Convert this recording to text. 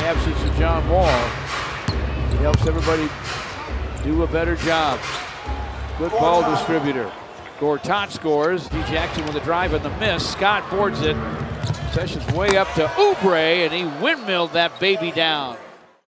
absence of John Wall. He helps everybody do a better job. Good ball distributor. Gortat scores. D. Jackson with a drive and the miss. Scott boards it. Sessions way up to Oubre, and he windmilled that baby down.